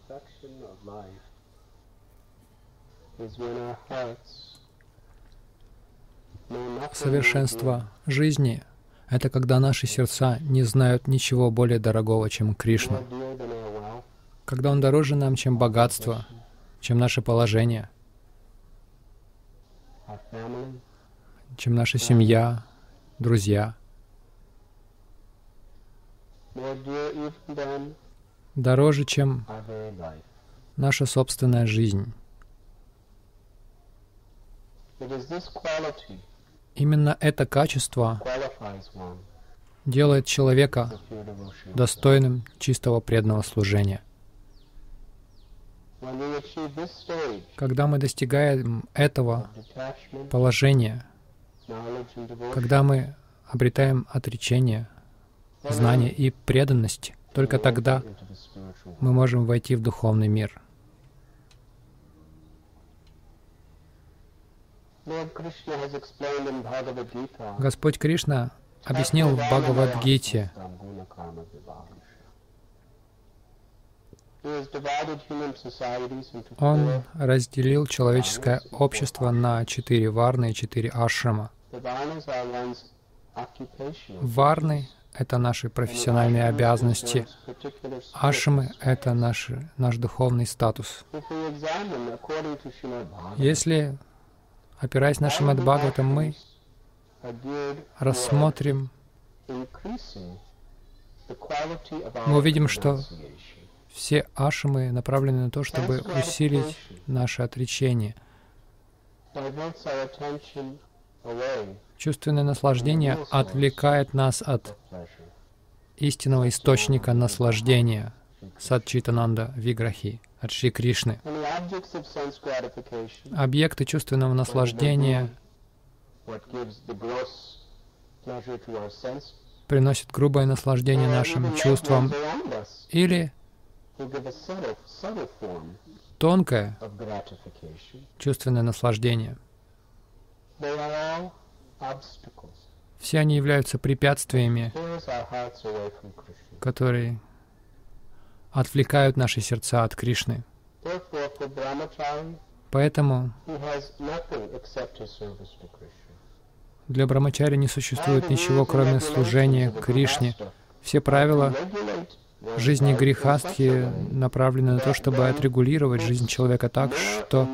Совершенство жизни — это когда наши сердца не знают ничего более дорогого, чем Кришну. Когда Он дороже нам, чем богатство, чем наше положение, чем наша семья, друзья. Дороже, чем наша собственная жизнь. Именно это качество делает человека достойным чистого преданного служения. Когда мы достигаем этого положения, когда мы обретаем отречение, знание и преданность, только тогда мы можем войти в духовный мир. Господь Кришна объяснил в Бхагавад-гите, Он разделил человеческое общество на 4 варны и 4 ашрама. Варны — это наши профессиональные обязанности. Ашрамы — это наш духовный статус. Если, опираясь на Шримад Бхагаватам, мы рассмотрим, мы увидим, что все ашрамы направлены на то, чтобы усилить наше отречение. Чувственное наслаждение отвлекает нас от истинного источника наслаждения, Садчитананда Виграхи, от Шри Кришны. Объекты чувственного наслаждения приносят грубое наслаждение нашим чувствам или тонкое чувственное наслаждение. Все они являются препятствиями, которые отвлекают наши сердца от Кришны. Поэтому для брамачари не существует ничего, кроме служения Кришне. Все правила жизни грихастхи направлены на то, чтобы отрегулировать жизнь человека так, что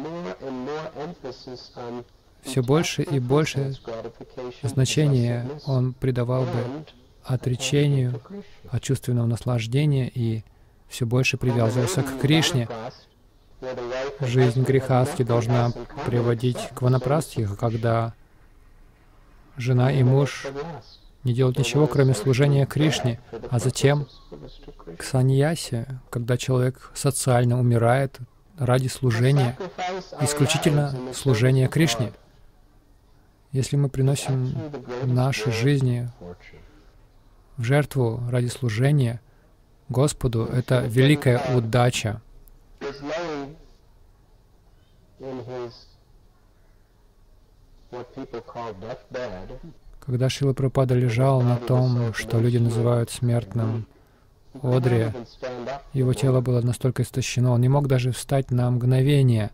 все больше и больше значения он придавал бы отречению от чувственного наслаждения и все больше привязывался к Кришне. Жизнь грехастхи должна приводить к ванапрастхе, когда жена и муж не делают ничего, кроме служения Кришне, а затем к саньясе, когда человек социально умирает ради служения, исключительно служения Кришне. Если мы приносим наши жизни в жертву ради служения Господу, это великая удача. Когда Шрила Прабхупада лежал на том, что люди называют смертным одре, его тело было настолько истощено, он не мог даже встать на мгновение.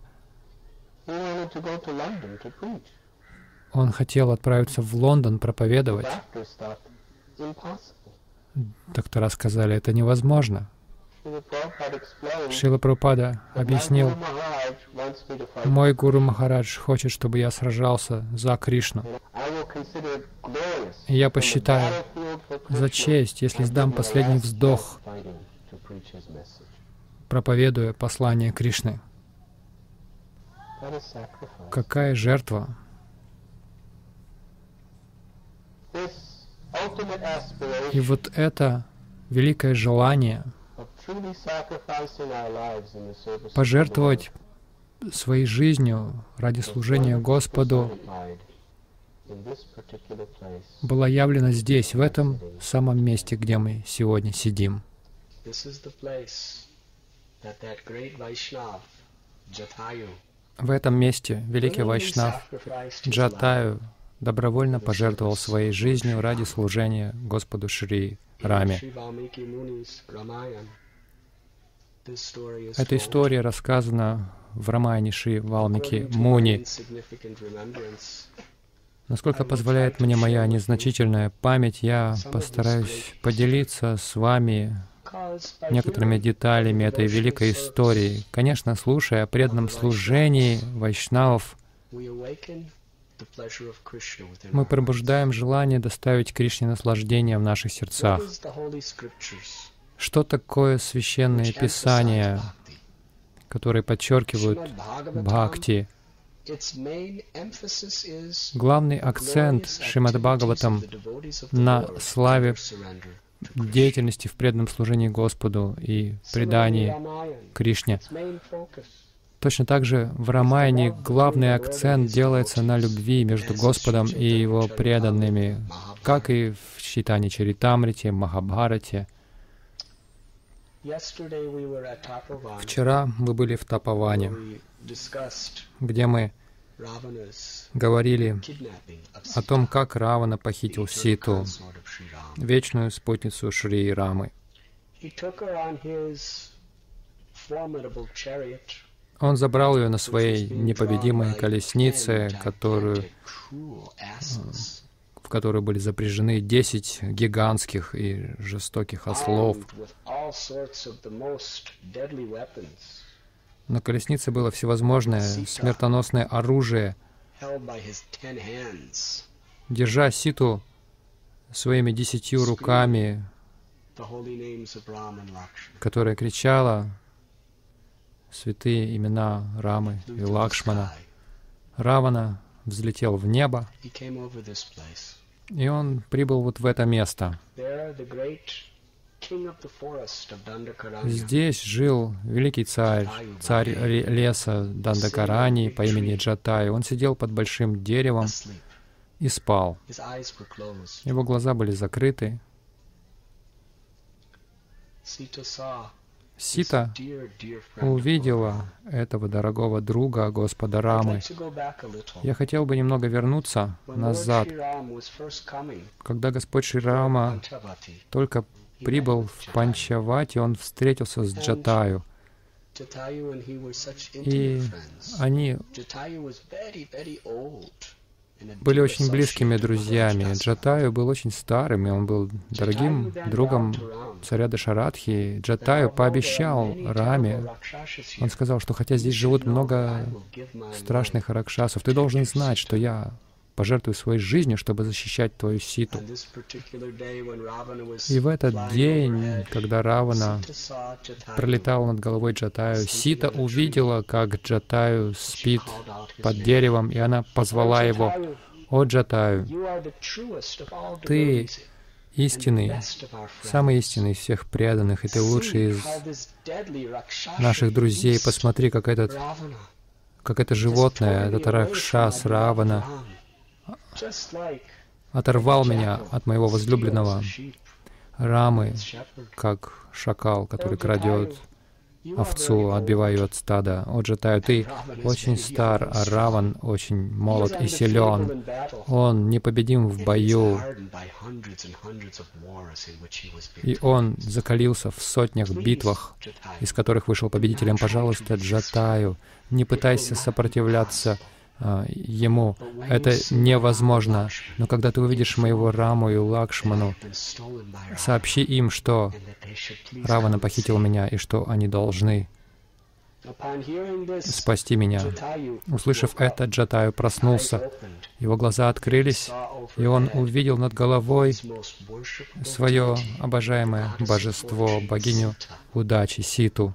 Он хотел отправиться в Лондон проповедовать. Доктора сказали, это невозможно. Шрила Прабхупада объяснил, мой Гуру Махарадж хочет, чтобы я сражался за Кришну. И я посчитаю за честь, если сдам последний вздох, проповедуя послание Кришны. Какая жертва! И вот это великое желание пожертвовать своей жизнью ради служения Господу была явлена здесь, в этом самом месте, где мы сегодня сидим. В этом месте великий Вайшнав Джатаю добровольно пожертвовал своей жизнью ради служения Господу Шри Раме. Эта история рассказана в Рамаяне Шри Валмики Муни. Насколько позволяет мне моя незначительная память, я постараюсь поделиться с вами некоторыми деталями этой великой истории. Конечно, слушая о преданном служении вайшнавов, мы пробуждаем желание доставить Кришне наслаждение в наших сердцах. Что такое священные писания, которые подчеркивают бхакти? Главный акцент Шримад Бхагаватам на славе деятельности в преданном служении Господу и предании Кришне. Точно так же в Рамаяне главный акцент делается на любви между Господом и Его преданными, как и в Чайтанья Чаритамрите, Махабхарате. Вчера мы были в Тапаване, где мы говорили о том, как Равана похитил Ситу, вечную спутницу Шри Рамы. Он забрал ее на своей непобедимой колеснице, в которую были запряжены 10 гигантских и жестоких ослов. На колеснице было всевозможное смертоносное оружие. Держа Ситу своими 10 руками, которая кричала святые имена Рамы и Лакшмана, Равана взлетел в небо, и он прибыл вот в это место. Здесь жил великий царь леса Дандакарани по имени Джатай. Он сидел под большим деревом и спал. Его глаза были закрыты. Сита увидела этого дорогого друга Господа Рамы. Я хотел бы немного вернуться назад. Когда Господь Шри Рама только прибыл в Панчавати, он встретился с Джатаю. И они были очень близкими друзьями. Джатаю был очень старым, и он был дорогим другом царя Дашаратхи. Джатаю пообещал Раме, он сказал, что хотя здесь живут много страшных ракшасов, ты должен знать, что я пожертвую своей жизнью, чтобы защищать твою Ситу. И в этот день, когда Равана пролетал над головой Джатаю, Сита увидела, как Джатаю спит под деревом, и она позвала его: «О Джатаю, ты истинный, самый истинный из всех преданных, и ты лучший из наших друзей. Посмотри, как это животное, этот Ракшас Равана, оторвал меня от моего возлюбленного Рамы, как шакал, который крадет овцу, отбивая ее от стада. О Джатаю, ты очень стар, а Раван очень молод и силен. Он непобедим в бою, и он закалился в сотнях битвах, из которых вышел победителем. Пожалуйста, Джатаю, не пытайся сопротивляться ему. Это невозможно. Но когда ты увидишь моего Раму и Лакшману, сообщи им, что Равана похитил меня и что они должны спасти меня. Услышав это, Джатаю проснулся. Его глаза открылись, и он увидел над головой свое обожаемое божество, богиню удачи, Ситу.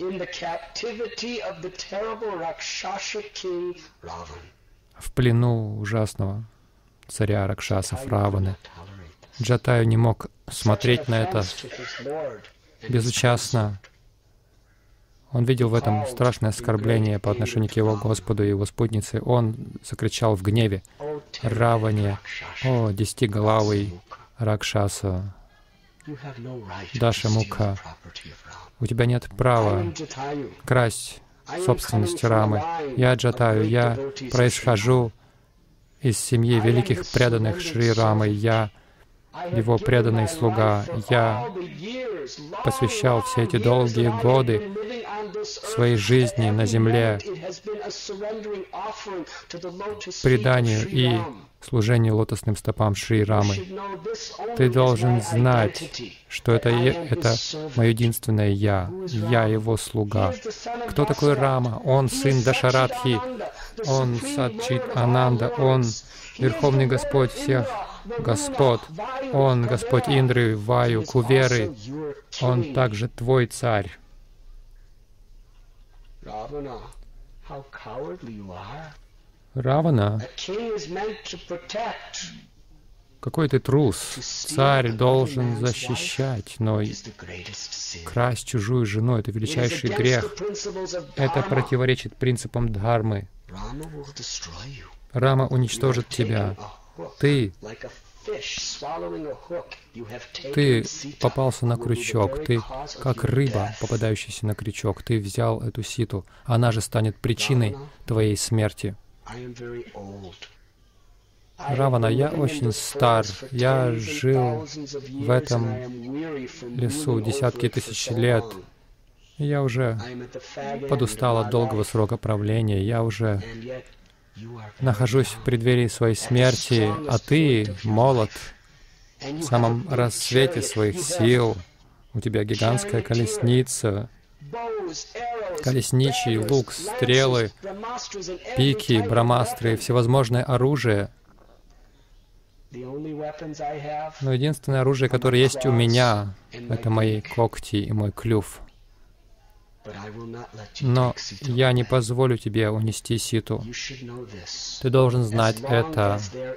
В плену ужасного царя Ракшасов Раваны. Джатаю не мог смотреть на это безучастно. Он видел в этом страшное оскорбление по отношению к его Господу и его спутнице. Он закричал в гневе: «Раване, о, 10-головый Ракшаса, Дашамукха, у тебя нет права красть собственность Рамы. Я Джатаю, я происхожу из семьи великих преданных Шри Рамы. Я его преданный слуга. Я посвящал все эти долгие годы своей жизни на земле преданию и служению лотосным стопам Шри Рамы. Ты должен знать, что это мое единственное Я Его слуга. Кто такой Рама? Он сын Дашарадхи, он Садчит Ананда, он Верховный Господь всех Господ, он Господь Индры, Ваю, Куверы, он также твой царь. Равана, какой ты трус. Царь должен защищать, но красть чужую жену — это величайший грех. Это противоречит принципам дхармы. Рама уничтожит тебя. Ты попался на крючок. Ты, как рыба, попадающаяся на крючок, ты взял эту ситу. Она же станет причиной твоей смерти. Равана, я очень стар. Я жил в этом лесу десятки тысяч лет. Я уже подустал от долгого срока правления. Я уже нахожусь в преддверии своей смерти, а ты молод, в самом рассвете своих сил. У тебя гигантская колесница, колесничий лук, стрелы, пики, брамастры, всевозможное оружие. Но единственное оружие, которое есть у меня, это мои когти и мой клюв. Но я не позволю тебе унести ситу. Ты должен знать это.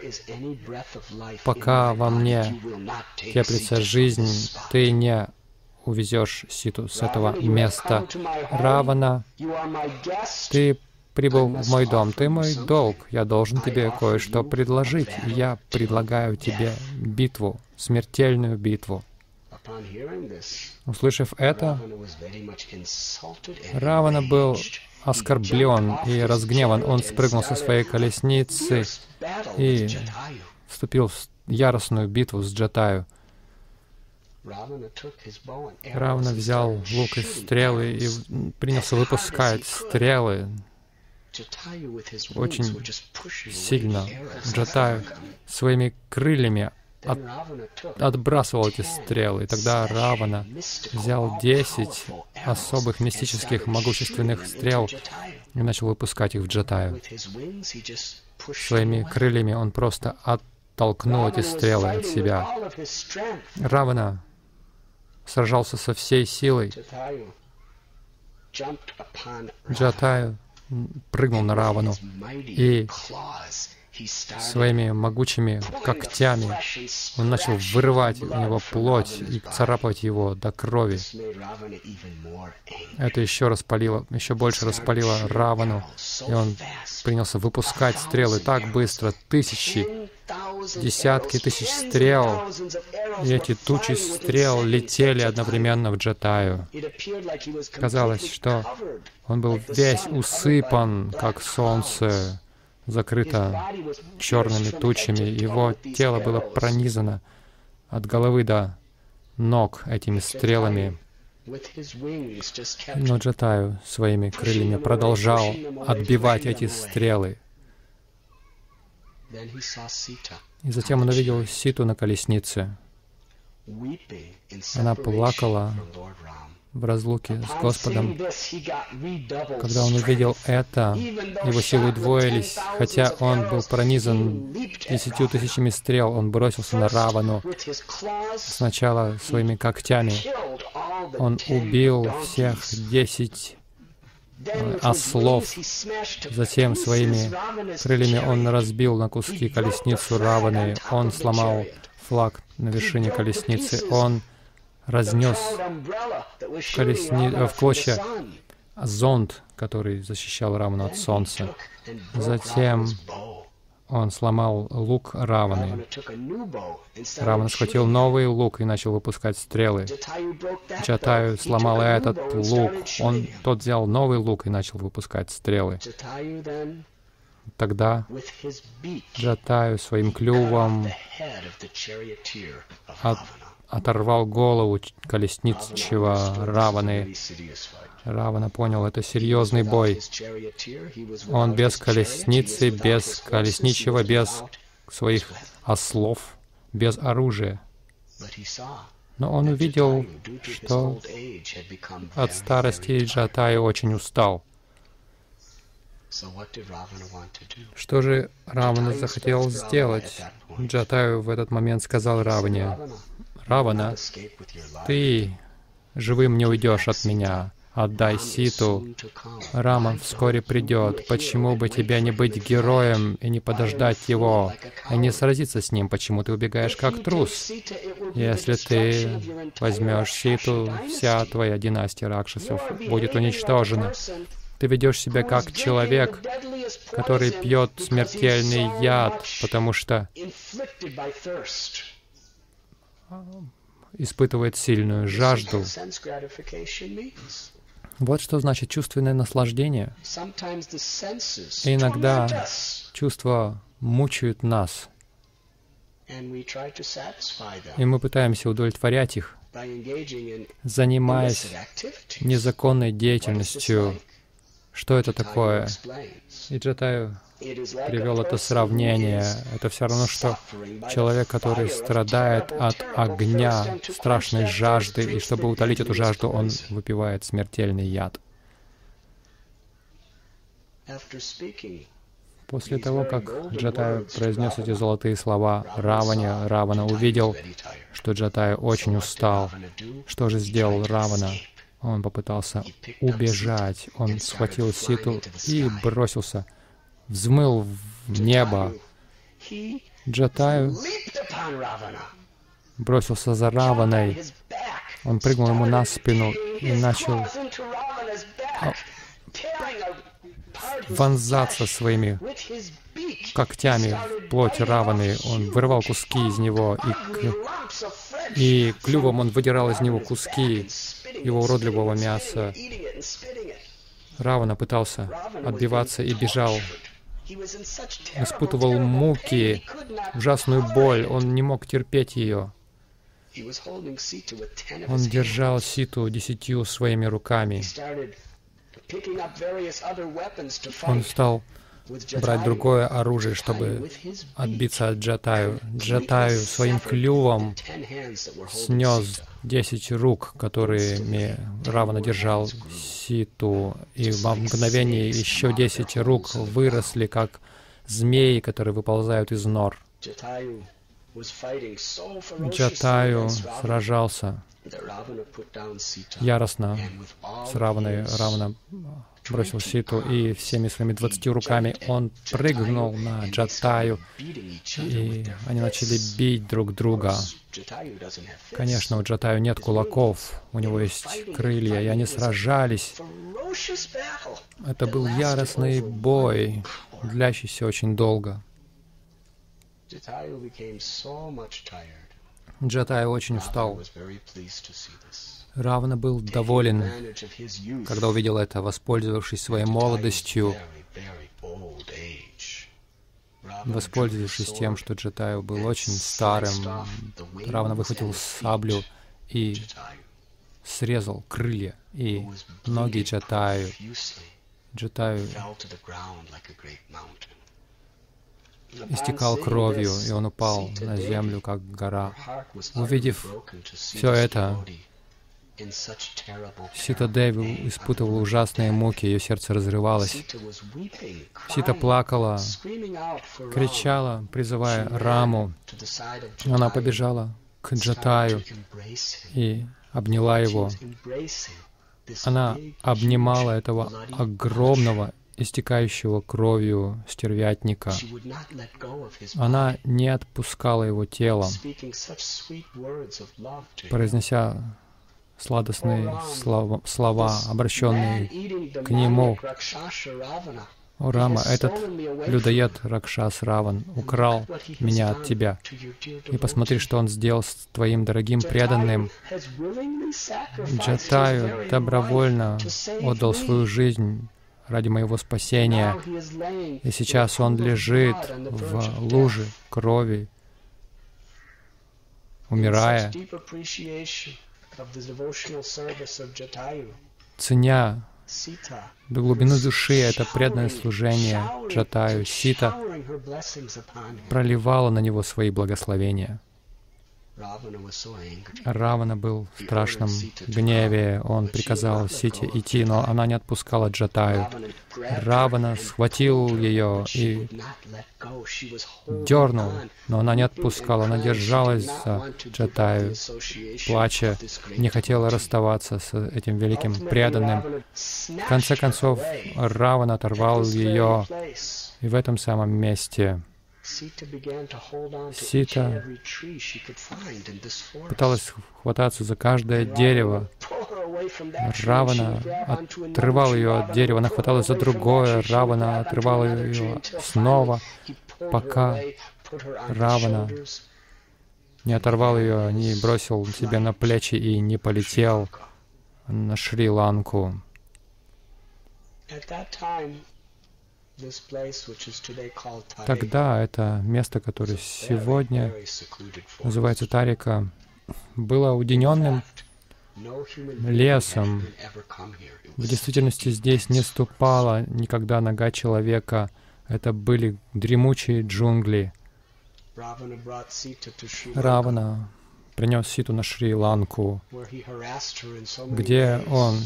Пока во мне теплится жизнь, ты не увезешь ситу с этого места. Равана, ты прибыл в мой дом. Ты мой долг. Я должен тебе кое-что предложить. Я предлагаю тебе битву, смертельную битву. Услышав это, Равана был оскорблен и разгневан. Он спрыгнул со своей колесницы и вступил в яростную битву с Джатаю. Равана взял лук и стрелы и принялся выпускать стрелы очень сильно. Джатаю своими крыльями отбрасывал эти стрелы. И тогда Равана взял 10 особых мистических могущественных стрел и начал выпускать их в Джатаю. Своими крыльями он просто оттолкнул эти стрелы от себя. Равана сражался со всей силой. Джатаю прыгнул на Равану и своими могучими когтями он начал вырывать у него плоть и царапать его до крови. Это еще больше распалило Равану, и он принялся выпускать стрелы так быстро, десятки тысяч стрел, и эти тучи стрел летели одновременно в Джатаю. Казалось, что он был весь усыпан, как солнце, закрыто черными тучами. Его тело было пронизано от головы до ног этими стрелами. Но Джатаю своими крыльями продолжал отбивать эти стрелы. И затем он увидел Ситу на колеснице. Она плакала в разлуке с Господом. Когда он увидел это, его силы удвоились. Хотя он был пронизан 10 тысячами стрел, он бросился на Равану. Сначала своими когтями он убил всех 10 ослов. Затем своими крыльями он разбил на куски колесницу Раваны. Он сломал флаг на вершине колесницы. Он разнес в клочья зонт, который защищал Равану от солнца. Затем он сломал лук Раваны. Равана схватил новый лук и начал выпускать стрелы. Джатаю сломал этот лук. Тот взял новый лук и начал выпускать стрелы. Тогда Джатаю своим клювом оторвал голову колесничего Раваны. Равана понял, это серьезный бой. Он без колесницы, без колесничего, без своих ослов, без оружия. Но он увидел, что от старости Джатаю очень устал. Что же Равана захотел сделать? Джатаю в этот момент сказал Раване: «Равана, ты живым не уйдешь от меня. Отдай Ситу. Рама вскоре придет. Почему бы тебе не быть героем и не подождать его, и не сразиться с ним? Почему ты убегаешь как трус? Если ты возьмешь Ситу, вся твоя династия Ракшасов будет уничтожена. Ты ведешь себя как человек, который пьет смертельный яд, потому что испытывает сильную жажду». Вот что значит чувственное наслаждение. И иногда чувства мучают нас, и мы пытаемся удовлетворять их, занимаясь незаконной деятельностью. Что это такое? И Джатаю привел это сравнение. Это все равно, что человек, который страдает от огня, страшной жажды, и чтобы утолить эту жажду, он выпивает смертельный яд. После того, как Джатаю произнес эти золотые слова Раване, Равана увидел, что Джатаю очень устал. Что же сделал Равана? Он попытался убежать. Он схватил Ситу и бросился, взмыл в небо. Джатаю бросился за Раваной. Он прыгнул ему на спину и начал вонзаться своими когтями в плоть Раваны. Он вырывал куски из него, и клювом он выдирал из него куски его уродливого мяса. Равана пытался отбиваться и бежал. Испытывал муки, ужасную боль. Он не мог терпеть ее. Он держал Ситу 10 своими руками. Он стал брать другое оружие, чтобы отбиться от Джатаю. Джатаю своим клювом снес 10 рук, которыми Равана держал Ситу, и в мгновение еще 10 рук выросли, как змеи, которые выползают из нор. Джатаю сражался яростно с Раваной. Равана бросил Ситу, и всеми своими 20 руками он прыгнул на Джатаю, и они начали бить друг друга. Конечно, у Джатаю нет кулаков, у него есть крылья, и они сражались. Это был яростный бой, длящийся очень долго. Джатаю очень устал. Равана был доволен, когда увидел это, воспользовавшись своей молодостью, воспользовавшись тем, что Джатаю был очень старым. Равана выхватил саблю и срезал крылья и ноги Джатаю. Джатаю истекал кровью, и он упал на землю, как гора. Увидев все это, Сита Деви испытывала ужасные муки, ее сердце разрывалось. Сита плакала, кричала, призывая Раму. Она побежала к Джатаю и обняла его. Она обнимала этого огромного, истекающего кровью стервятника. Она не отпускала его тело, произнося сладостные слова, обращенные к нему. «О, Рама, этот людоед Ракшас Раван украл меня от тебя. И посмотри, что он сделал с твоим дорогим преданным. Джатаю добровольно отдал свою жизнь ради моего спасения. И сейчас он лежит в луже крови, умирая, ценя до глубины души это преданное служение Джатаю. Сита проливала на него свои благословения. Равана был в страшном гневе. Он приказал Сите идти, но она не отпускала Джатаю. Равана схватил ее и дернул, но она не отпускала. Она держалась за Джатаю, плача, не хотела расставаться с этим великим преданным. В конце концов, Равана оторвал ее, и в этом самом месте Сита пыталась хвататься за каждое дерево. Равана отрывал ее от дерева, она хваталась за другое, Равана отрывал ее снова, пока Равана не оторвал ее, не бросил себе на плечи и не полетел на Шри-Ланку. Тогда это место, которое сегодня называется Тарика, было уединенным лесом. В действительности здесь не ступала никогда нога человека. Это были дремучие джунгли. Равана принес Ситу на Шри-Ланку, где он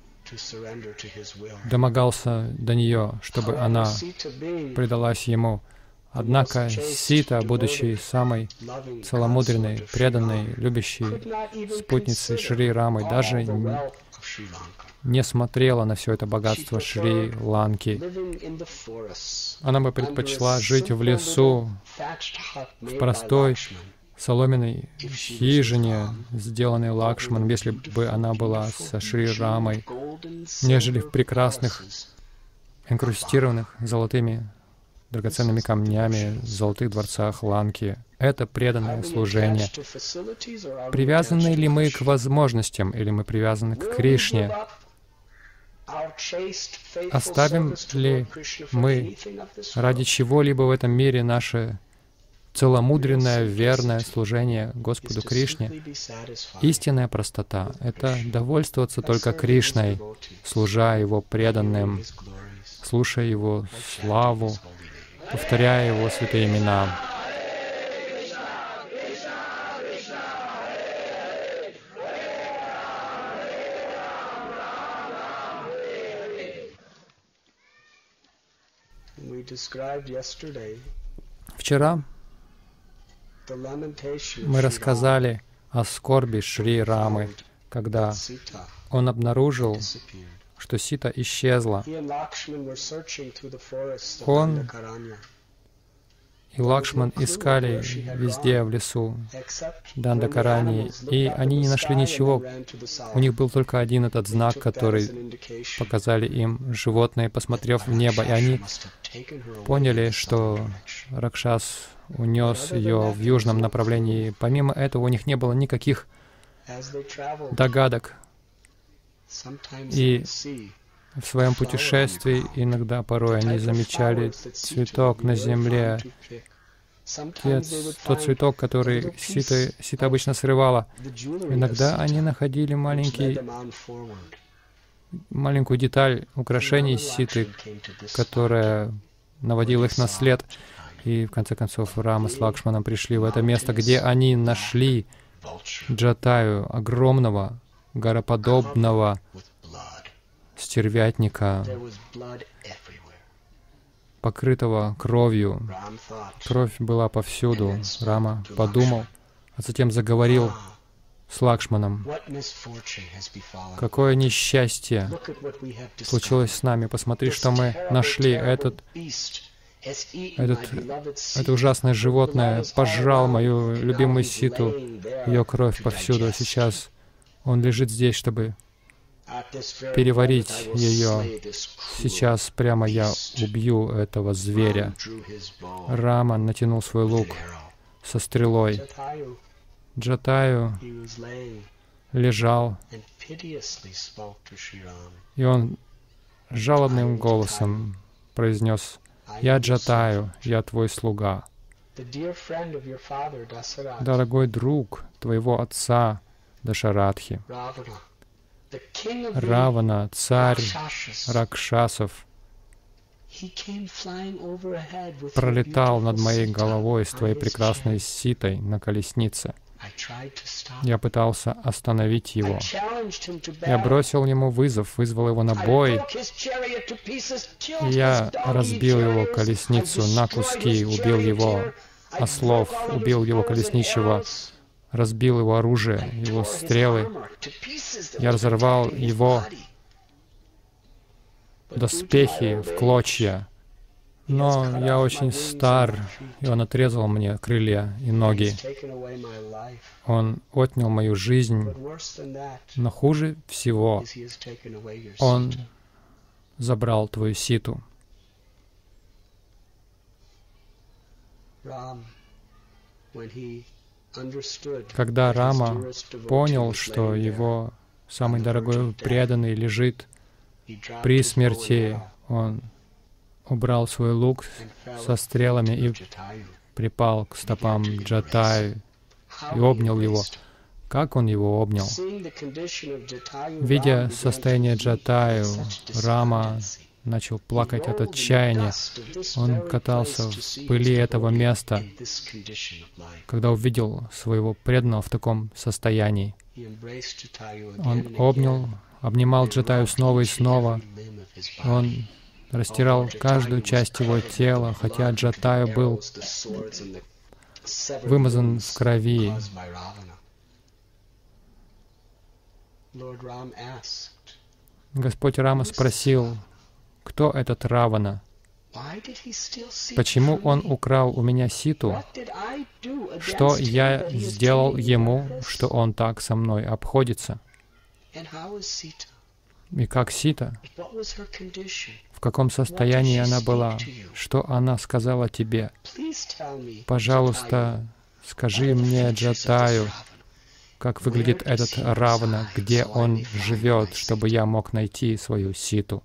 домогался до нее, чтобы она предалась ему. Однако Сита, будучи самой целомудренной, преданной, любящей спутницей Шри-Рамы, даже не смотрела на все это богатство Шри-Ланки. Она бы предпочла жить в лесу, в простой соломенной хижине, сделанной Лакшманом, если бы она была со Шри-Рамой, нежели в прекрасных, инкрустированных золотыми драгоценными камнями, золотых дворцах Ланки. Это преданное служение. Привязаны ли мы к возможностям, или мы привязаны к Кришне? Оставим ли мы ради чего-либо в этом мире наше целомудренное, верное служение Господу Кришне? Истинная простота — это довольствоваться только Кришной, служа Его преданным, слушая Его славу, повторяя Его святые имена. Вчера мы рассказали о скорби Шри Рамы, когда он обнаружил, что Сита исчезла. Он и Лакшман искали везде в лесу Дандакарани, и они не нашли ничего. У них был только один этот знак, который показали им животные, посмотрев в небо, и они поняли, что Ракшас унес ее в южном направлении. Помимо этого, у них не было никаких догадок. И в своем путешествии иногда порой они замечали цветок на земле, тот цветок, который Сита обычно срывала. Иногда они находили маленькую деталь украшений Ситы, которая наводила их на след. И в конце концов Рама с Лакшманом пришли в это место, где они нашли Джатаю, огромного, гороподобного стервятника, покрытого кровью. Кровь была повсюду. Рама подумал, а затем заговорил с Лакшманом. Какое несчастье случилось с нами. Посмотри, что мы нашли. Это ужасное животное пожрал мою любимую Ситу. Ее кровь повсюду. Сейчас он лежит здесь, чтобы переварить ее. Сейчас прямо я убью этого зверя. Рама натянул свой лук со стрелой. Джатаю лежал, и он жалобным голосом произнес: «Я Джатаю, я твой слуга, дорогой друг твоего отца Дашаратхи. Равана, царь Ракшасов, пролетал над моей головой с твоей прекрасной ситой на колеснице. Я пытался остановить его. Я бросил ему вызов, вызвал его на бой. Я разбил его колесницу на куски, убил его ослов, убил его колесничего, разбил его оружие, его стрелы. Я разорвал его доспехи в клочья. Но я очень стар, и он отрезал мне крылья и ноги. Он отнял мою жизнь, но хуже всего он забрал твою ситу. Когда Рама понял, что его самый дорогой преданный лежит при смерти, он убрал свой лук со стрелами и припал к стопам Джатаю и обнял его. Как он его обнял? Видя состояние Джатаю, Рама начал плакать от отчаяния. Он катался в пыли этого места, когда увидел своего преданного в таком состоянии. Он обнимал Джатаю снова и снова. Он растирал каждую часть его тела, хотя Джатаю был вымазан в крови. Господь Рама спросил: кто этот Равана? Почему он украл у меня ситу? Что я сделал ему, что он так со мной обходится? И как сита? В каком состоянии она была? Что она сказала тебе? Пожалуйста, скажи мне, Джатаю, как выглядит этот Равана, где он живет, чтобы я мог найти свою ситу.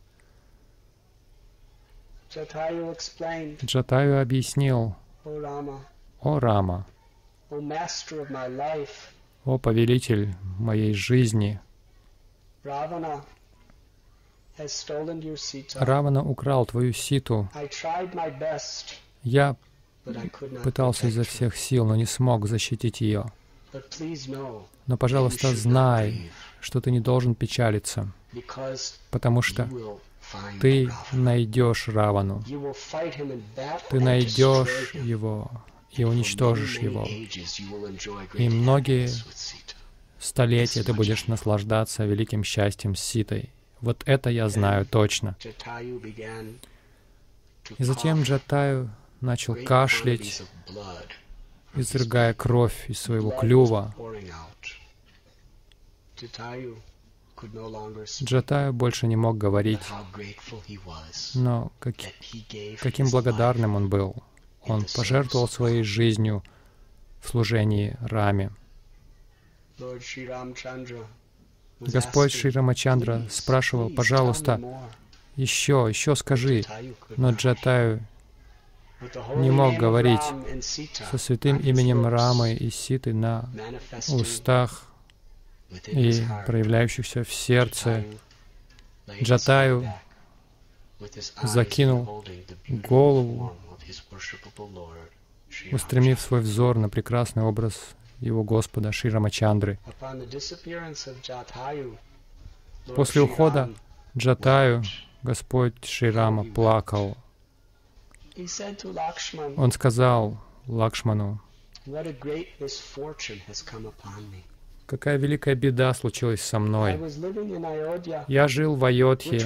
Джатаю объяснил: «О Рама, о повелитель моей жизни, Равана украл твою ситу. Я пытался изо всех сил, но не смог защитить ее. Но, пожалуйста, знай, что ты не должен печалиться, потому что ты найдешь Равану. Ты найдешь его и уничтожишь его. И многие столетия ты будешь наслаждаться великим счастьем с ситой. Вот это я знаю точно». И затем Джатаю начал кашлять, изрыгая кровь из своего клюва. Джатаю больше не мог говорить, но каким благодарным он был. Он пожертвовал своей жизнью в служении Раме. Господь Шри Рамачандра спрашивал: «Пожалуйста, еще скажи». Но Джатаю не мог говорить. Со святым именем Рамы и Ситы на устах и проявляющихся в сердце, Джатаю закинул голову, устремив свой взор на прекрасный образ его Господа Шри Рамачандры. После ухода Джатаю Господь Шри Рама плакал. Он сказал Лакшману: «Какая великая беда случилась со мной. Я жил в Айодхе,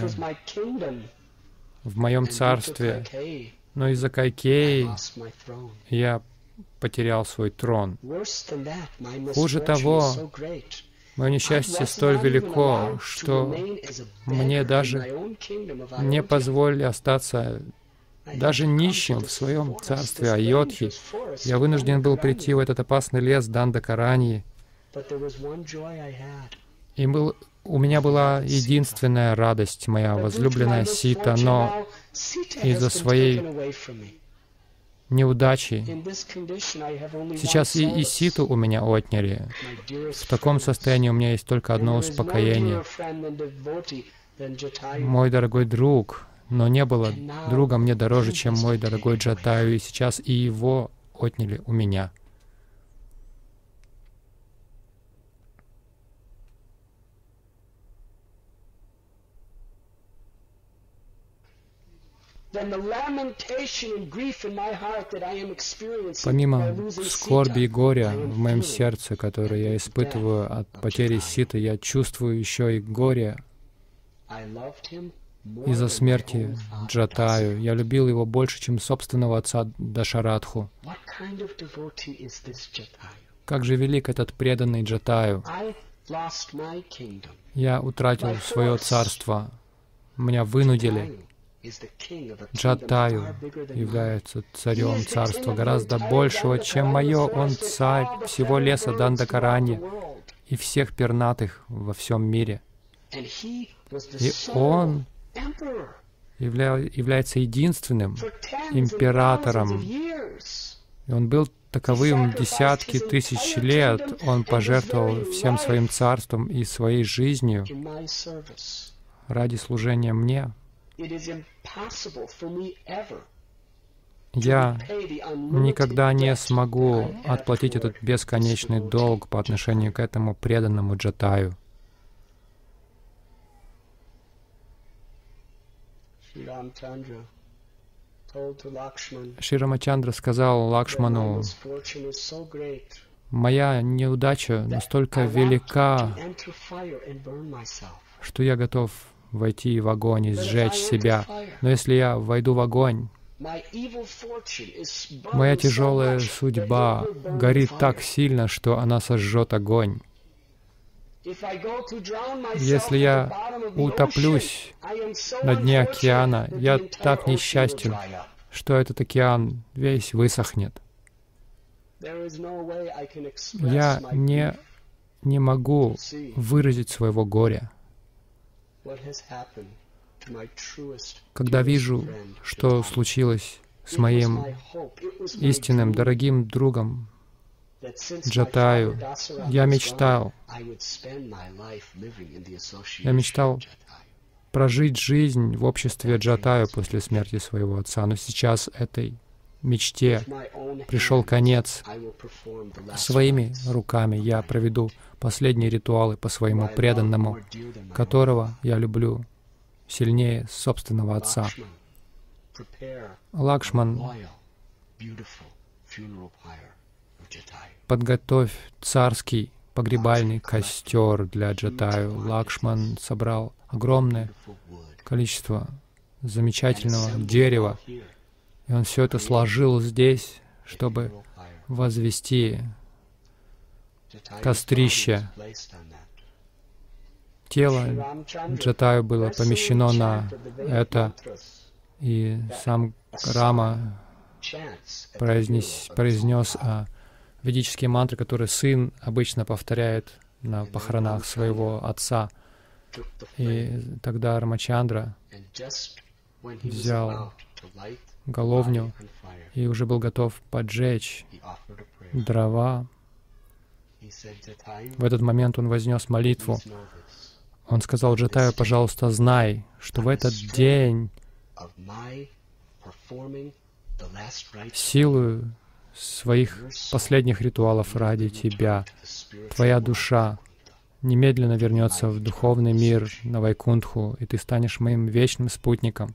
в моем царстве, но из-за Кайкеи я потерял свой трон. Хуже того, мое несчастье столь велико, что мне даже не позволили остаться даже нищим в своем царстве Айодхи. Я вынужден был прийти в этот опасный лес Дандакараньи. И был у меня была единственная радость, моя возлюбленная Сита, но из-за своей неудачи сейчас и Ситу у меня отняли. В таком состоянии у меня есть только одно успокоение. Мой дорогой друг, но не было друга мне дороже, чем мой дорогой Джатаю, и сейчас и его отняли у меня. Помимо скорби и горя в моем сердце, которое я испытываю от потери Ситы, я чувствую еще и горе из-за смерти Джатаю. Я любил его больше, чем собственного отца Дашарадху. Как же велик этот преданный Джатаю! Я утратил свое царство. Меня вынудили. Джатаю является царем царства гораздо большего, чем мое. Он царь всего леса Дандакаранья и всех пернатых во всем мире. И он является единственным императором. И он был таковым десятки тысяч лет. Он пожертвовал всем своим царством и своей жизнью ради служения мне. Я никогда не смогу отплатить этот бесконечный долг по отношению к этому преданному Джатаю. Шри Рамачандра сказал Лакшману: «Моя неудача настолько велика, что я готов войти в огонь и сжечь себя. Но если я войду в огонь, моя тяжелая судьба горит так сильно, что она сожжет огонь. Если я утоплюсь на дне океана, я так несчастен, что этот океан весь высохнет. Я не могу выразить своего горя. Когда вижу, что случилось с моим истинным, дорогим другом Джатаю, я мечтал прожить жизнь в обществе Джатаю после смерти своего отца. Но сейчас этой мечте пришел конец. Своими руками я проведу последние ритуалы по своему преданному, которого я люблю сильнее собственного отца. Лакшман, подготовь царский погребальный костер для Джатаю. Лакшман собрал огромное количество замечательного дерева, и он все это сложил здесь, чтобы возвести кострище. Тело Джатаю было помещено на это, и сам Рама произнес ведические мантры, которые сын обычно повторяет на похоронах своего отца. И тогда Рамачандра взял головню и уже был готов поджечь дрова. В этот момент он вознес молитву. Он сказал Джатаю: «Пожалуйста, знай, что в этот день силою своих последних ритуалов ради тебя твоя душа немедленно вернется в духовный мир, на Вайкунтху, и ты станешь моим вечным спутником».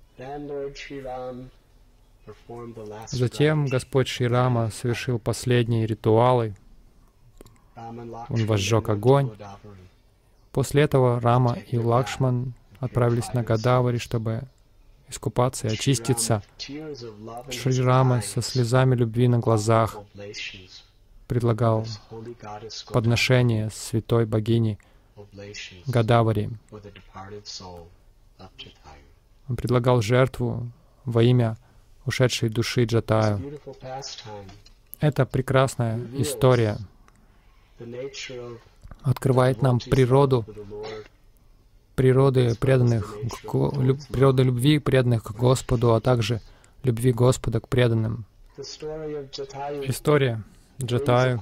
Затем Господь Шри Рама совершил последние ритуалы. Он возжег огонь. После этого Рама и Лакшман отправились на Годавари, чтобы искупаться и очиститься. Шри Рама со слезами любви на глазах предлагал подношение святой богини Годавари. Он предлагал жертву во имя ушедшей души Джатаю. Эта прекрасная история открывает нам природу природы природы любви, преданных к Господу, а также любви Господа к преданным. История Джатаю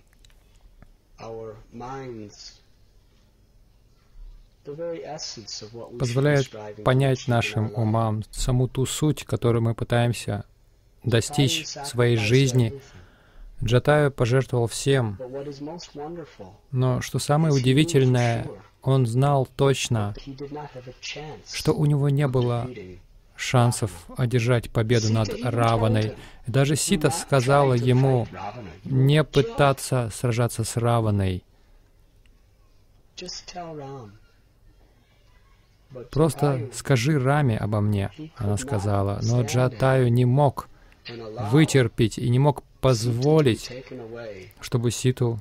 позволяет понять нашим умам саму ту суть, которую мы пытаемся достичь в своей жизни. Джатаю пожертвовал всем, но что самое удивительное, он знал точно, что у него не было шансов одержать победу над Раваной. И даже Сита сказала ему не пытаться сражаться с Раваной. «Просто скажи Раме обо мне», она сказала. Но Джатаю не мог вытерпеть и не мог позволить, чтобы Ситу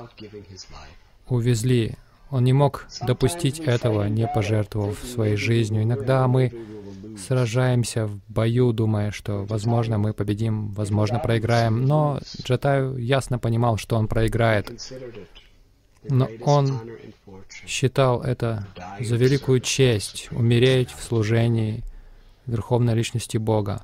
увезли. Он не мог допустить этого, не пожертвовав своей жизнью. Иногда мы сражаемся в бою, думая, что, возможно, мы победим, возможно, проиграем. Но Джатаю ясно понимал, что он проиграет. Но он считал это за великую честь — умереть в служении Верховной Личности Бога.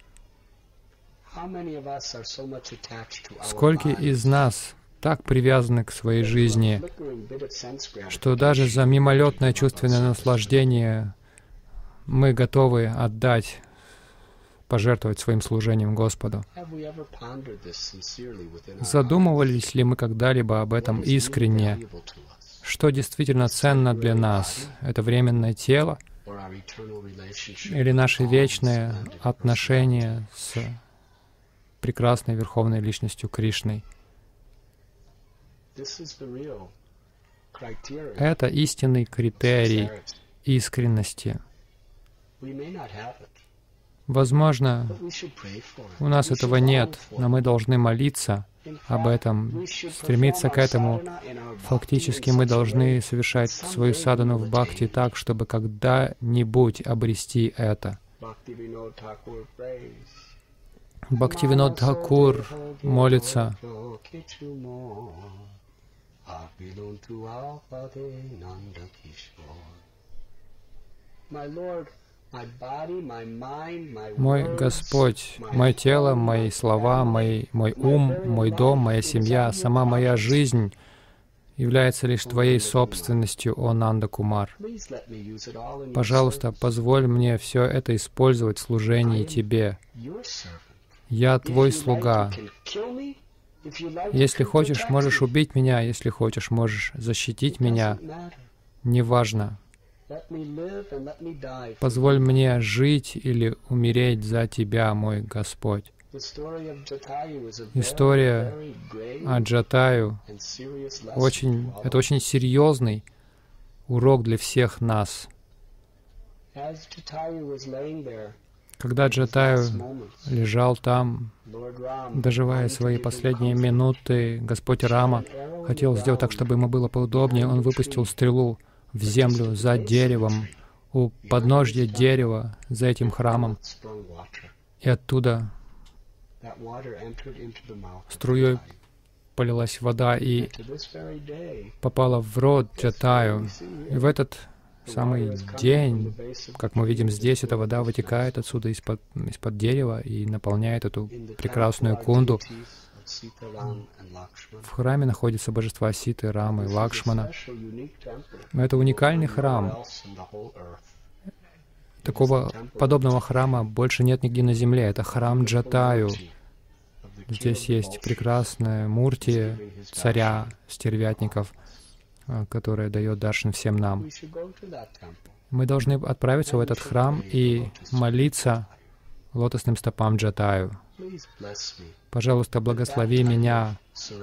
Сколько из нас так привязаны к своей жизни, что даже за мимолетное чувственное наслаждение мы готовы отдать, пожертвовать своим служением Господу. Задумывались ли мы когда-либо об этом искренне? Что действительно ценно для нас? Это временное тело или наши вечные отношения с прекрасной Верховной Личностью Кришной? Это истинный критерий искренности. Возможно, у нас этого нет, но мы должны молиться об этом, стремиться к этому. Фактически мы должны совершать свою садану в бхакти так, чтобы когда-нибудь обрести это. Бхактивинод Тхакур молится: «Мой Господь, мое тело, мои слова, мой ум, мой дом, моя семья, сама моя жизнь является лишь Твоей собственностью, о Нанда Кумар. Пожалуйста, позволь мне все это использовать в служении Тебе. Я Твой слуга. Если хочешь, можешь убить меня, если хочешь, можешь защитить меня. Неважно. Позволь мне жить или умереть за Тебя, мой Господь». История о Джатаю это очень серьезный урок для всех нас. Когда Джатаю лежал там, доживая свои последние минуты, Господь Рама хотел сделать так, чтобы ему было поудобнее. Он выпустил стрелу в землю за деревом, у подножья дерева, за этим храмом. И оттуда струей полилась вода и попала в рот Джатаю. И в этот самый день, как мы видим здесь, эта вода вытекает отсюда из-под дерева и наполняет эту прекрасную кунду. В храме находятся божества Ситы, Рамы, Лакшмана. Это уникальный храм. Такого подобного храма больше нет нигде на земле. Это храм Джатаю. Здесь есть прекрасная мурти царя стервятников, которая дает даршан всем нам. Мы должны отправиться в этот храм и молиться лотосным стопам Джатаю. Пожалуйста, благослови меня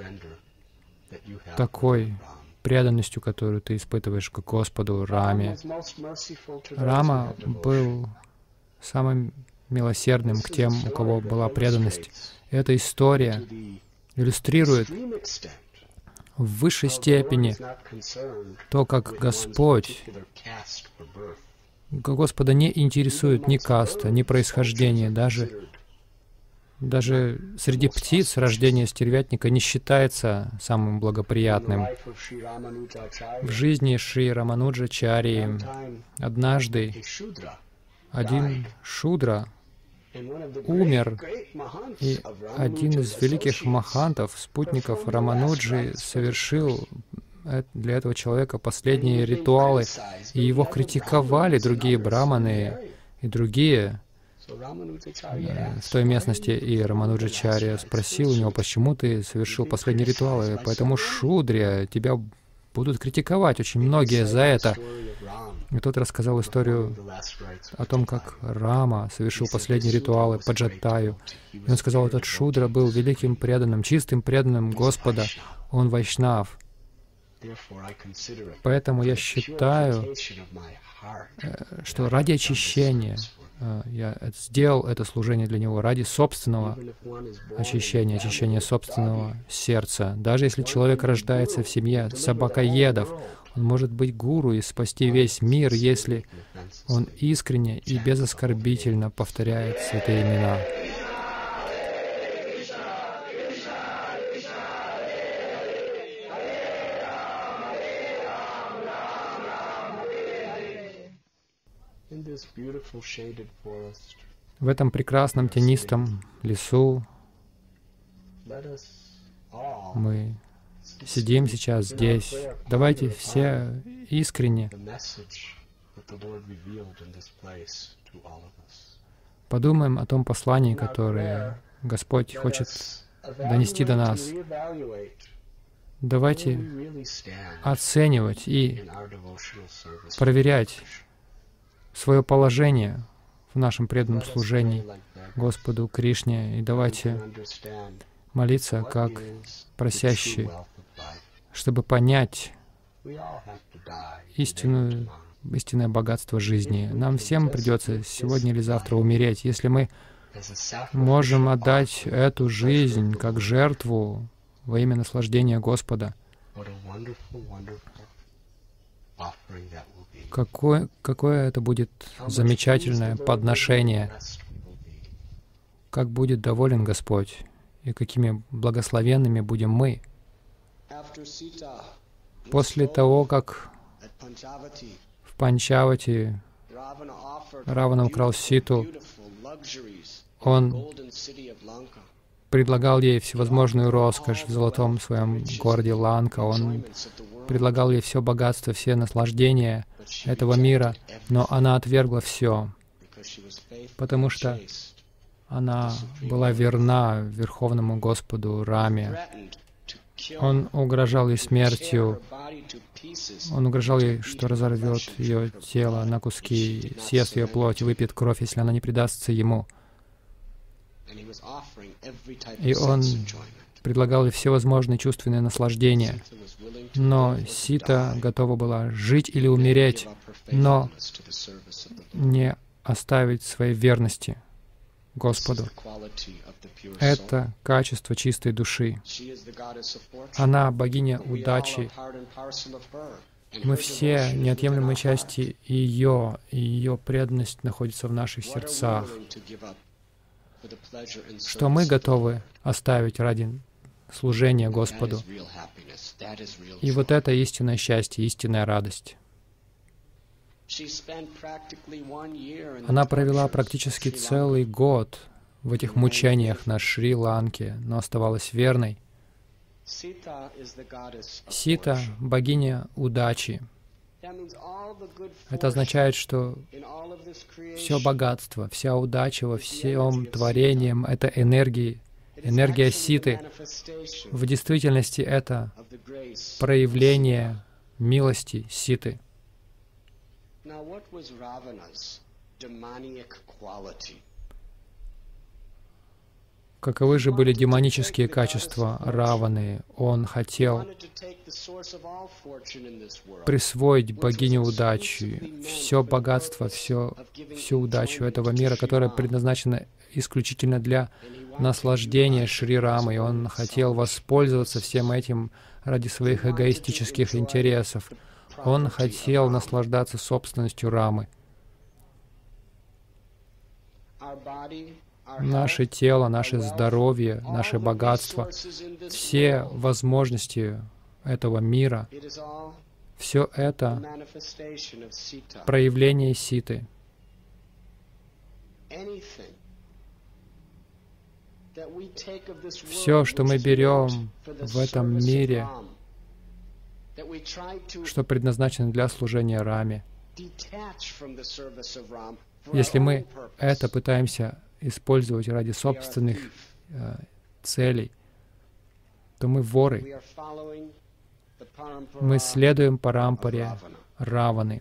такой преданностью, которую ты испытываешь к Господу Раме. Рама был самым милосердным к тем, у кого была преданность. Эта история иллюстрирует в высшей степени то, как Господа не интересует ни каста, ни происхождение, даже Даже среди птиц рождение стервятника не считается самым благоприятным. В жизни Шри Рамануджачарьи однажды один шудра умер, и один из великих махантов, спутников Рамануджи, совершил для этого человека последние ритуалы, и его критиковали другие браманы и другие в той местности, и Рамануджачарья спросил у него, почему ты совершил последние ритуалы, поэтому шудре тебя будут критиковать очень многие за это. И тот рассказал историю о том, как Рама совершил последние ритуалы по Джатаю. И он сказал, этот шудра был великим преданным, чистым преданным Господа, он вайшнав. Поэтому я считаю, что ради очищения я сделал это служение для него, ради собственного очищения, очищения собственного сердца. Даже если человек рождается в семье собакоедов, он может быть гуру и спасти весь мир, если он искренне и безоскорбительно повторяет святые имена. В этом прекрасном тенистом лесу мы сидим сейчас здесь. Давайте все искренне подумаем о том послании, которое Господь хочет донести до нас. Давайте оценивать и проверять свое положение в нашем преданном служении Господу Кришне, и давайте молиться как просящие, чтобы понять истинное богатство жизни. Нам всем придется сегодня или завтра умереть. Если мы можем отдать эту жизнь как жертву во имя наслаждения Господа, какое это будет замечательное подношение, как будет доволен Господь, и какими благословенными будем мы. После того, как в Панчавати Равана украл Ситу, он предлагал ей всевозможную роскошь в золотом своем городе Ланка, он предлагал ей все богатство, все наслаждения этого мира, но она отвергла все, потому что она была верна Верховному Господу Раме. Он угрожал ей смертью, он угрожал ей, что разорвет ее тело на куски, съест ее плоть и выпьет кровь, если она не предастся ему. И он предлагал ей всевозможные чувственные наслаждения. Но Сита готова была жить или умереть, но не оставить своей верности Господу. Это качество чистой души. Она богиня удачи. Мы все неотъемлемые части ее, и ее преданность находится в наших сердцах. Что мы готовы оставить ради служения Господу. И вот это истинное счастье, истинная радость. Она провела практически целый год в этих мучениях на Шри-Ланке, но оставалась верной. Сита — богиня удачи. Это означает, что все богатство, вся удача во всем творении — это энергия Ситы. В действительности это проявление милости Ситы. Каковы же были демонические качества Раваны? Он хотел присвоить богиню удачи, все богатство, всю удачу этого мира, которое предназначено исключительно для наслаждения Шри Рамы. И он хотел воспользоваться всем этим ради своих эгоистических интересов. Он хотел наслаждаться собственностью Рамы. наше тело, наше здоровье, наше богатство, все возможности этого мира, все это проявление Ситы. Все, что мы берем в этом мире, что предназначено для служения Раме, если мы это пытаемся использовать ради собственных целей, то мы воры. Мы следуем парампаре Раваны.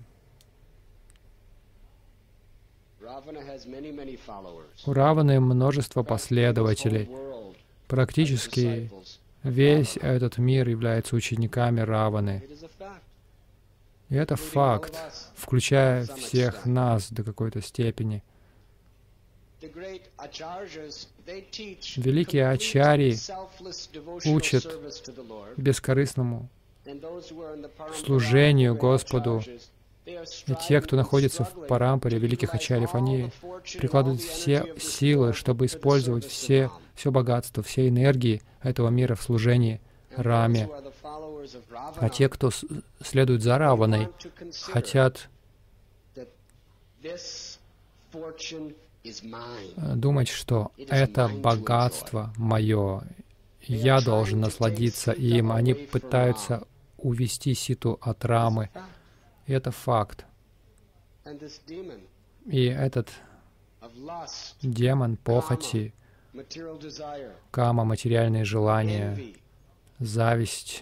У Раваны множество последователей. Практически весь этот мир является учениками Раваны. И это факт, включая всех нас до какой-то степени. Великие ачарьи учат бескорыстному служению Господу. И те, кто находится в парампаре великих ачарьев, они прикладывают все силы, чтобы использовать все богатство, все энергии этого мира в служении Раме. А те, кто следует за Раваной, хотят думать, что это богатство мое, я должен насладиться им. Они пытаются увести Ситу от Рамы. И это факт. И этот демон похоти, кама, материальные желания, зависть,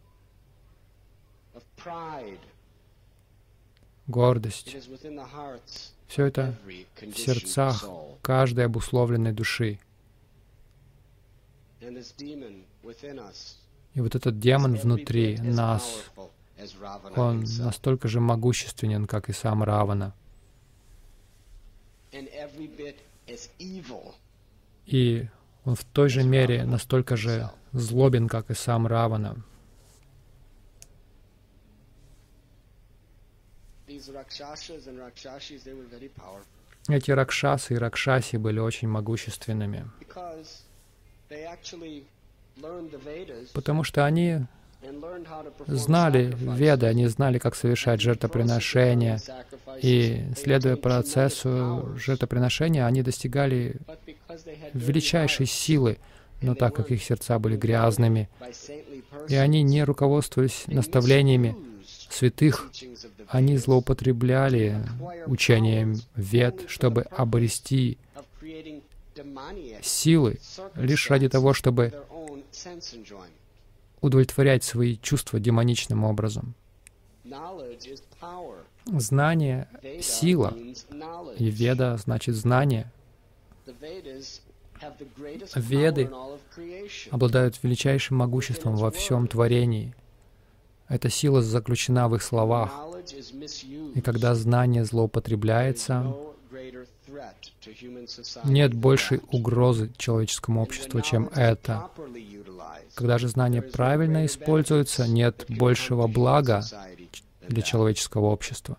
гордость, все это в сердцах каждой обусловленной души. И вот этот демон внутри нас, он настолько же могущественен, как и сам Равана. И он в той же мере настолько же злобен, как и сам Равана. Эти ракшасы и ракшаси были очень могущественными, потому что они знали Веды, они знали, как совершать жертвоприношения, и, следуя процессу жертвоприношения, они достигали величайшей силы, но так как их сердца были грязными, и они не руководствовались наставлениями святых, они злоупотребляли учением Вед, чтобы обрести силы лишь ради того, чтобы удовлетворять свои чувства демоничным образом. Знание — сила, и Веда значит знание. Веды обладают величайшим могуществом во всем творении. Эта сила заключена в их словах. И когда знание злоупотребляется, нет большей угрозы человеческому обществу, чем это. Когда же знание правильно используется, нет большего блага для человеческого общества.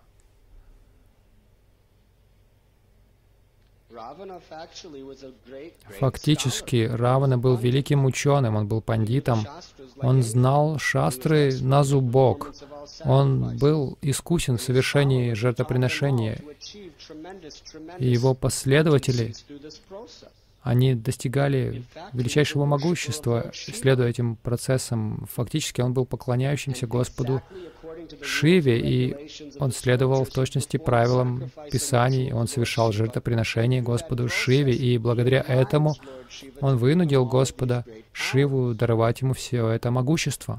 Фактически, Равана был великим ученым, он был пандитом, он знал шастры на зубок, он был искусен в совершении жертвоприношения, и его последователи, они достигали величайшего могущества, следуя этим процессам. Фактически, он был поклоняющимся Господу Шиве, и он следовал в точности правилам Писаний, он совершал жертвоприношение Господу Шиве, и благодаря этому он вынудил Господа Шиву даровать ему все это могущество.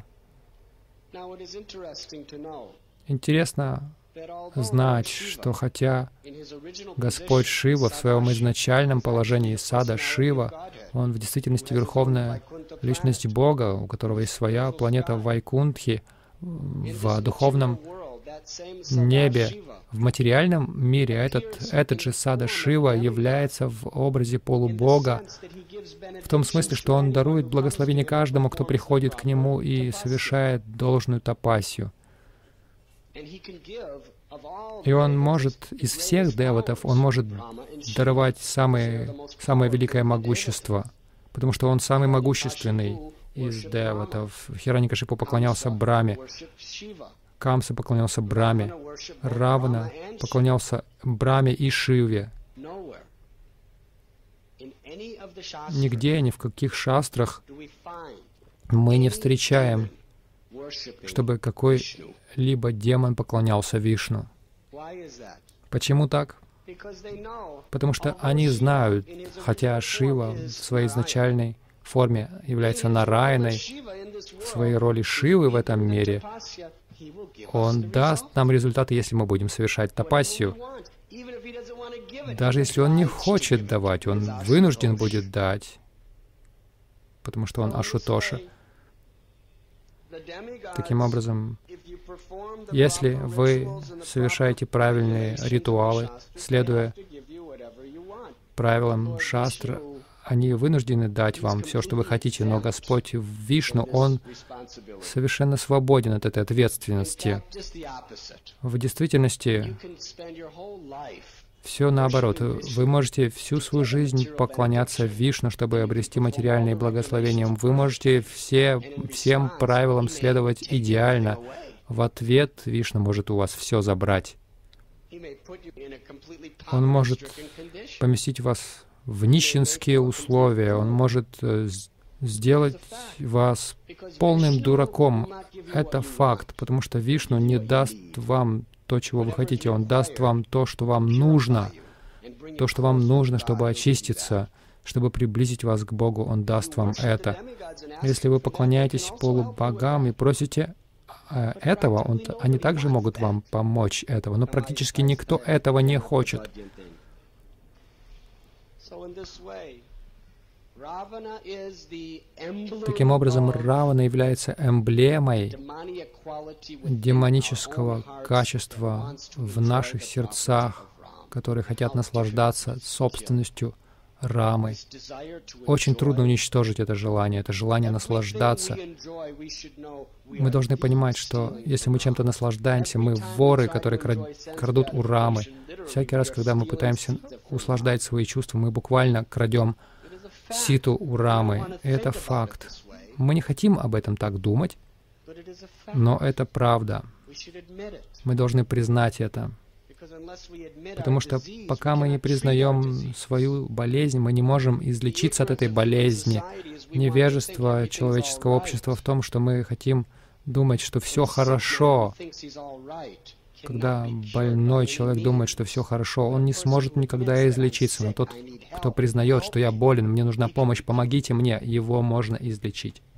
Интересно знать, что хотя Господь Шива в своем изначальном положении сада Шива, он в действительности верховная личность Бога, у которого есть своя планета Вайкунтхи, в духовном небе, в материальном мире этот же Сада Шива является в образе полубога, в том смысле, что он дарует благословение каждому, кто приходит к нему и совершает должную тапасию. И он может из всех деватов, он может даровать самое великое могущество, потому что он самый могущественный из деватов. Хираньякашипу поклонялся Браме, Камса поклонялся Браме, Равана поклонялся Браме и Шиве. Нигде, ни в каких шастрах мы не встречаем, чтобы какой-либо демон поклонялся Вишну. Почему так? Потому что они знают, хотя Шива в своей изначальной форме является Нараяной, в своей роли Шивы в этом мире, он даст нам результаты, если мы будем совершать тапассию. Даже если он не хочет давать, он вынужден будет дать, потому что он Ашутоша. Таким образом, если вы совершаете правильные ритуалы, следуя правилам шастра, они вынуждены дать вам все, что вы хотите, но Господь Вишну, Он совершенно свободен от этой ответственности. В действительности, все наоборот. Вы можете всю свою жизнь поклоняться Вишну, чтобы обрести материальные благословения. Вы можете всем правилам следовать идеально. В ответ Вишну может у вас все забрать. Он может поместить вас в нищенские условия. Он может сделать вас полным дураком. Это факт, потому что Вишну не даст вам то, чего вы хотите. Он даст вам то, что вам нужно. То, что вам нужно, чтобы очиститься, чтобы приблизить вас к Богу. Он даст вам это. Если вы поклоняетесь полубогам и просите этого, они также могут вам помочь этого. Но практически никто этого не хочет. Таким образом, Равана является эмблемой демонического качества в наших сердцах, которые хотят наслаждаться собственностью Рамы. Очень трудно уничтожить это желание наслаждаться. Мы должны понимать, что если мы чем-то наслаждаемся, мы воры, которые крадут у Рамы. Всякий раз, когда мы пытаемся услаждать свои чувства, мы буквально крадем ситу у Рамы. Это факт. Мы не хотим об этом так думать, но это правда. Мы должны признать это. Потому что пока мы не признаем свою болезнь, мы не можем излечиться от этой болезни. Невежество человеческого общества в том, что мы хотим думать, что все хорошо. Когда больной человек думает, что все хорошо, он не сможет никогда излечиться. Но тот, кто признает, что я болен, мне нужна помощь, помогите мне, его можно излечить.